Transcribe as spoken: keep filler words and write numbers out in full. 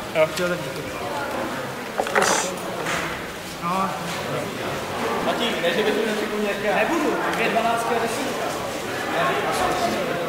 Jo. Jo, tak díky. No. Matík, ne, že by tu nepřipomněl nějaká... Nebudu, dvě dvanáctky a desítka.